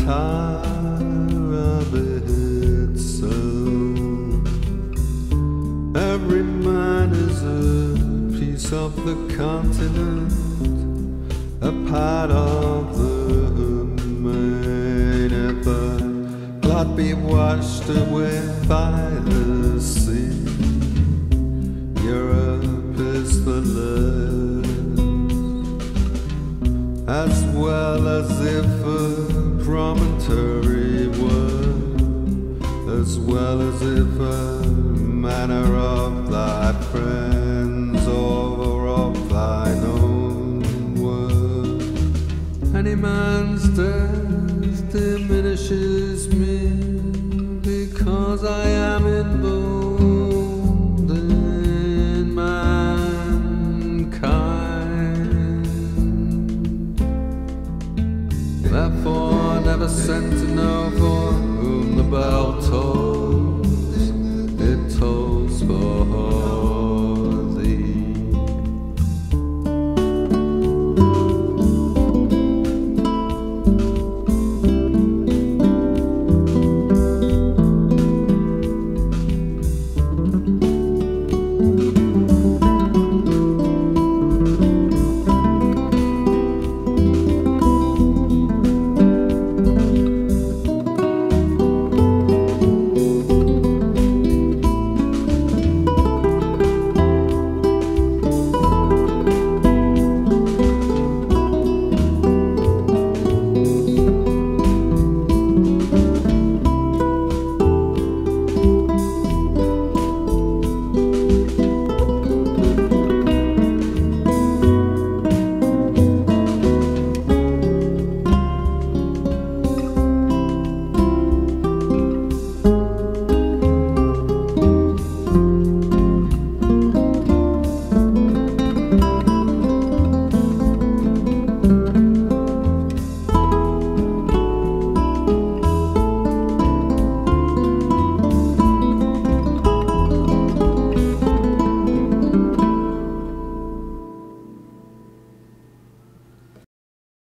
tire of its own. Every man is a piece of the continent, a part of the main. If a clod be washed away by the sea, Europe is the less, as well as if a promontory were, as well as if a manor of thy friends or of thine own were. Any man's death diminishes me, because I am emboldened in mankind. Therefore never sent to know for whom the bell tolls.